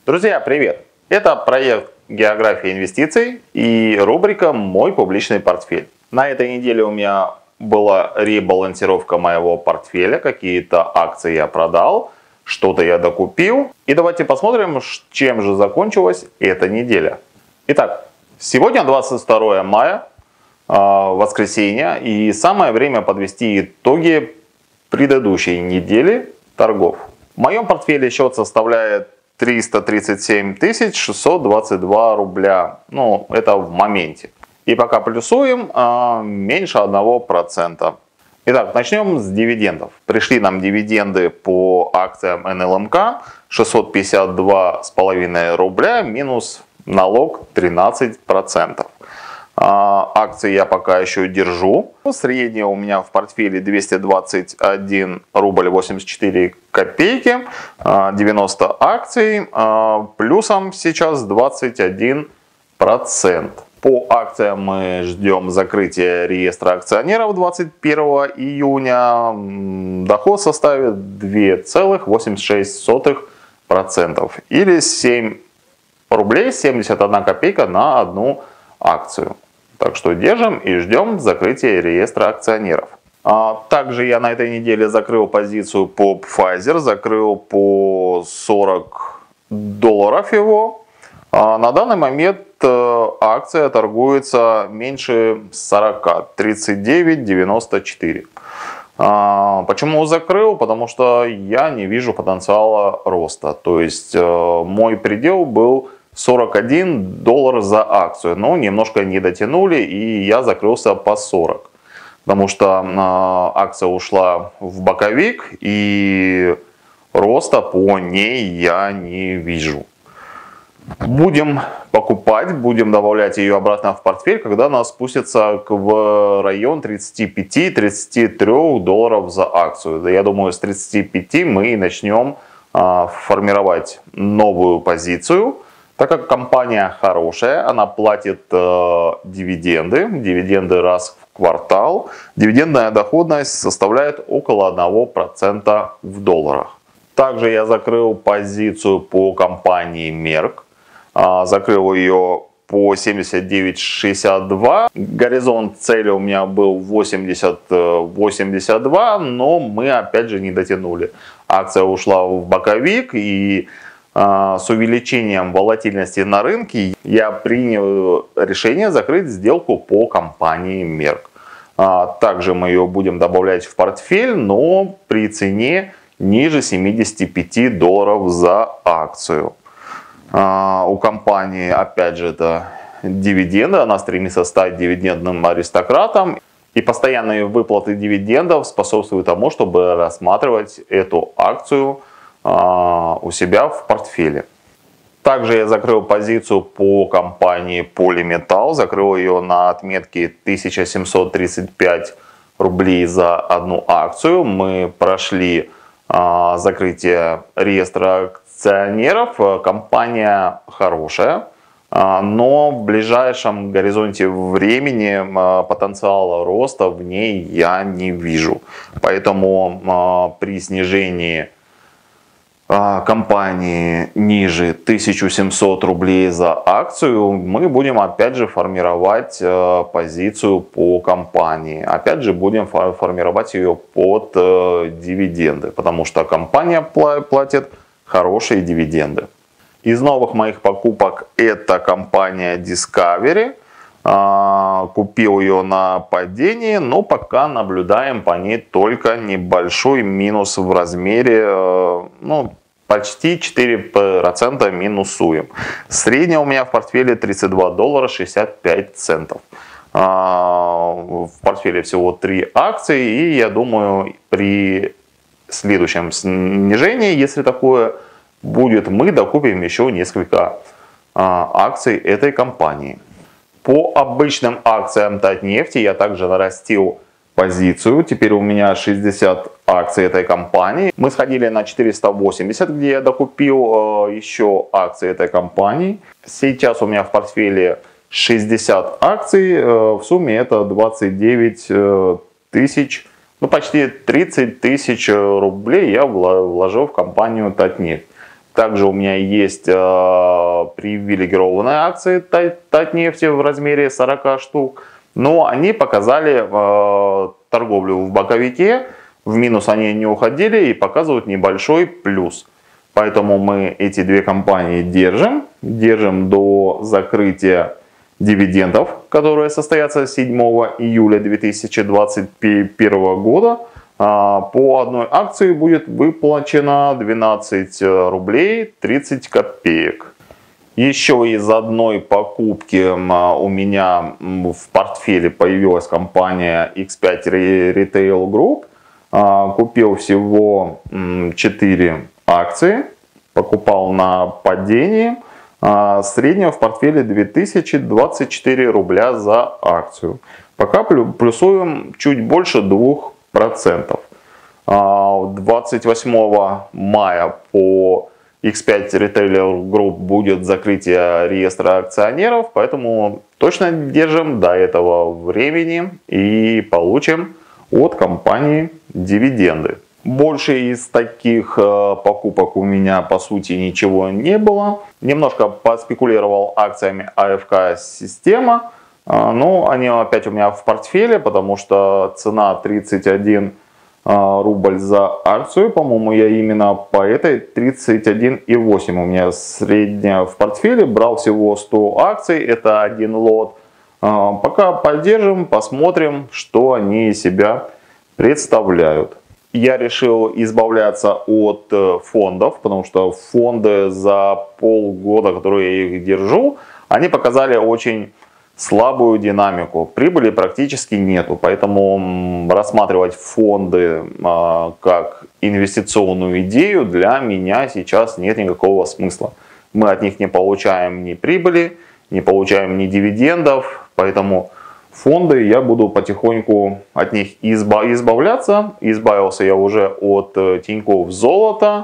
Друзья, привет! Это проект «География инвестиций» и рубрика «Мой публичный портфель». На этой неделе у меня была ребалансировка моего портфеля. Какие-то акции я продал, что-то я докупил. И давайте посмотрим, чем же закончилась эта неделя. Итак, сегодня 22 мая, воскресенье, и самое время подвести итоги предыдущей недели торгов. В моем портфеле счет составляет 337 622 рубля. Ну, это в моменте. И пока плюсуем меньше 1%. Итак, начнем с дивидендов. Пришли нам дивиденды по акциям НЛМК 652,5 рубля минус налог 13%. Акции я пока еще держу. Средняя у меня в портфеле 221 рубль 84 копейки. 90 акций. Плюсом сейчас 21%. По акциям мы ждем закрытия реестра акционеров 21 июня. Доход составит 2,86%. Или 7 рублей 71 копейка на одну акцию. Так что держим и ждем закрытия реестра акционеров. Также я на этой неделе закрыл позицию по Pfizer, закрыл по $40 его. На данный момент акция торгуется меньше 40, 39,94. Почему закрыл? Потому что я не вижу потенциала роста. То есть мой предел был $41 за акцию. Но немножко не дотянули, и я закрылся по 40. Потому что акция ушла в боковик, и роста по ней я не вижу. Будем покупать, будем добавлять ее обратно в портфель, когда она спустится в район 35-33 за акцию. Я думаю, с 35 мы начнем формировать новую позицию. Так как компания хорошая, она платит дивиденды раз в квартал. Дивидендная доходность составляет около 1% в долларах. Также я закрыл позицию по компании Merck. Закрыл ее по 79,62. Горизонт цели у меня был 80-82, но мы опять же не дотянули. Акция ушла в боковик, и с увеличением волатильности на рынке я принял решение закрыть сделку по компании Merck. Также мы ее будем добавлять в портфель, но при цене ниже $75 за акцию. У компании, опять же, это дивиденды, она стремится стать дивидендным аристократом. И постоянные выплаты дивидендов способствуют тому, чтобы рассматривать эту акцию у себя в портфеле. Также я закрыл позицию по компании Polymetal, закрыл ее на отметке 1735 рублей за одну акцию. Мы прошли закрытие реестра акционеров. Компания хорошая, но в ближайшем горизонте времени потенциала роста в ней я не вижу. Поэтому при снижении компании ниже 1700 рублей за акцию мы будем опять же формировать позицию по компании. Опять же будем формировать ее под дивиденды, потому что компания платит хорошие дивиденды. Из новых моих покупок это компания Discovery. Купил ее на падении, но пока наблюдаем по ней только небольшой минус в размере, почти 4% минусуем. Средняя у меня в портфеле $32.65. В портфеле всего 3 акции, и я думаю, при следующем снижении, если такое будет, мы докупим еще несколько акций этой компании. По обычным акциям Татнефти я также нарастил позицию. Теперь у меня 60 акций этой компании. Мы сходили на 480, где я докупил еще акции этой компании. Сейчас у меня в портфеле 60 акций. В сумме это 29 тысяч, почти 30 тысяч рублей я вложил в компанию Татнефть. Также у меня есть привилегированные акции Татнефти в размере 40 штук. Но они показали торговлю в боковике. В минус они не уходили и показывают небольшой плюс. Поэтому мы эти две компании держим. Держим до закрытия дивидендов, которые состоятся 7 июля 2021 года. По одной акции будет выплачено 12 рублей 30 копеек. Еще из одной покупки у меня в портфеле появилась компания X5 Retail Group. Купил всего 4 акции, покупал на падении. Среднего в портфеле 2024 рубля за акцию. Пока плюсуем чуть больше 2%. 28 мая по X5 Retail Group будет закрытие реестра акционеров, поэтому точно держим до этого времени и получим от компании дивиденды. Больше из таких покупок у меня по сути ничего не было. Немножко поспекулировал акциями АФК Система, но они опять у меня в портфеле, потому что цена 31 рубль за акцию. По-моему, я именно по этой 31,8 у меня средняя в портфеле. Брал всего 100 акций, это один лот. Пока поддержим, посмотрим, что они из себя представляют. Я решил избавляться от фондов, потому что фонды за полгода, которые я их держу, они показали очень слабую динамику. Прибыли практически нету, поэтому рассматривать фонды как инвестиционную идею для меня сейчас нет никакого смысла. Мы от них не получаем ни прибыли, не получаем ни дивидендов, поэтому фонды я буду потихоньку от них избавляться. Избавился я уже от Тинькофф Золото.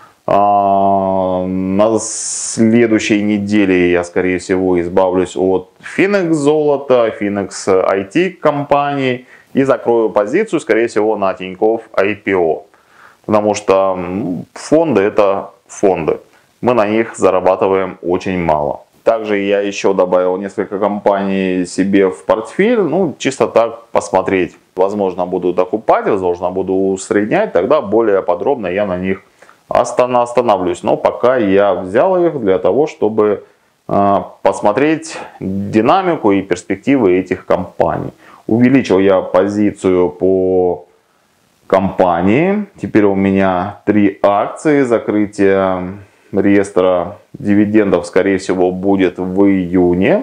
На следующей неделе я, скорее всего, избавлюсь от Finex Золота, Finex IT компаний и закрою позицию, скорее всего, на Тинькофф IPO. Потому что фонды — это фонды. Мы на них зарабатываем очень мало. Также я еще добавил несколько компаний себе в портфель, чисто так посмотреть. Возможно, буду докупать, возможно, буду усреднять, тогда более подробно я на них остановлюсь. Но пока я взял их для того, чтобы посмотреть динамику и перспективы этих компаний. Увеличил я позицию по компании. Теперь у меня 3 акции. Закрытие реестра дивидендов, скорее всего, будет в июне.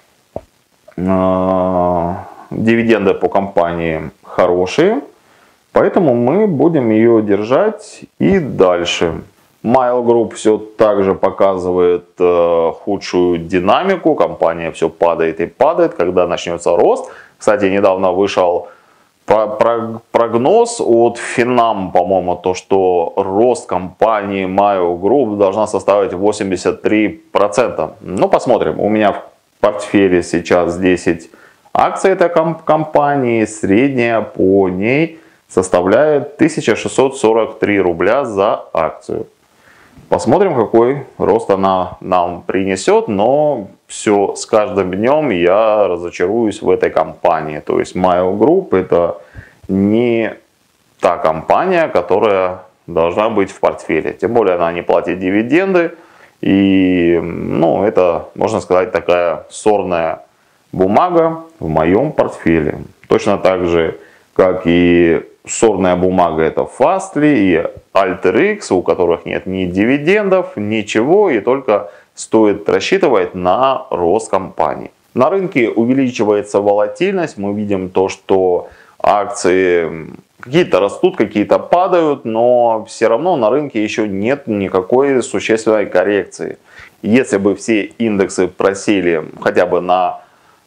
Дивиденды по компании хорошие, поэтому мы будем ее держать и дальше. Mail Group все так же показывает худшую динамику. Компания все падает и падает. Когда начнется рост? Кстати, недавно вышел прогноз от Финам, по-моему, то, что рост компании Mail Group должна составить 83%. Посмотрим. У меня в портфеле сейчас 10 акций этой компании. Средняя по ней составляет 1643 рубля за акцию. Посмотрим, какой рост она нам принесет, но все с каждым днем я разочаруюсь в этой компании. То есть Mail Group — это не та компания, которая должна быть в портфеле. Тем более она не платит дивиденды. И это, можно сказать, такая сорная бумага в моем портфеле. Точно так же, как и сорная бумага — это Fastly и AlterX, у которых нет ни дивидендов, ничего, и только стоит рассчитывать на рост компании. На рынке увеличивается волатильность, мы видим то, что акции какие-то растут, какие-то падают, но все равно на рынке еще нет никакой существенной коррекции. Если бы все индексы просели хотя бы на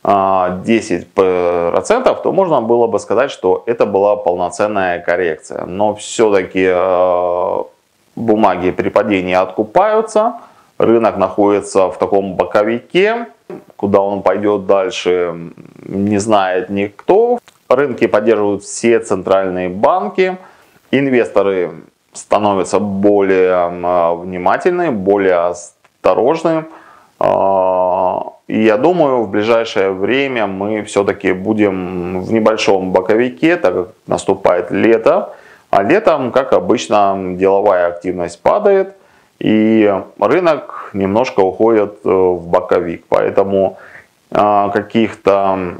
10%, то можно было бы сказать, что это была полноценная коррекция. Но все-таки бумаги при падении откупаются, рынок находится в таком боковике, куда он пойдет дальше, не знает никто. Рынки поддерживают все центральные банки, инвесторы становятся более внимательны, более осторожны. И я думаю, в ближайшее время мы все-таки будем в небольшом боковике, так как наступает лето. А летом, как обычно, деловая активность падает, и рынок немножко уходит в боковик. Поэтому каких-то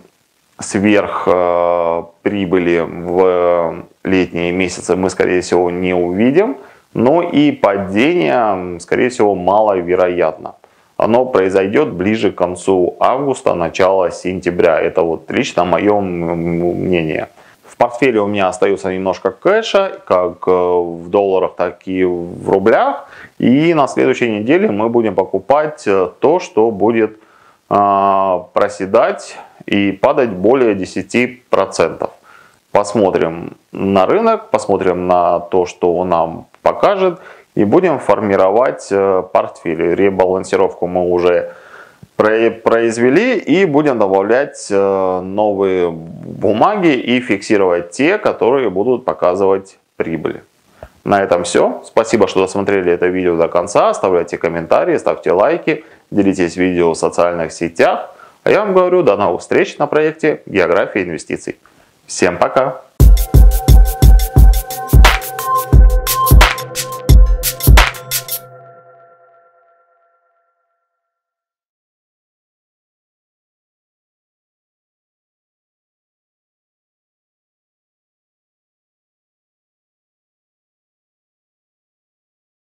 сверхприбыли в летние месяцы мы, скорее всего, не увидим. Но и падение, скорее всего, маловероятно. Оно произойдет ближе к концу августа, начало сентября. Это вот лично мое мнение. В портфеле у меня остается немножко кэша, как в долларах, так и в рублях. И на следующей неделе мы будем покупать то, что будет проседать и падать более 10%. Посмотрим на рынок, посмотрим на то, что он нам покажет. И будем формировать портфель. Ребалансировку мы уже произвели и будем добавлять новые бумаги и фиксировать те, которые будут показывать прибыль. На этом все. Спасибо, что досмотрели это видео до конца. Оставляйте комментарии, ставьте лайки, делитесь видео в социальных сетях. А я вам говорю, до новых встреч на проекте «География инвестиций». Всем пока!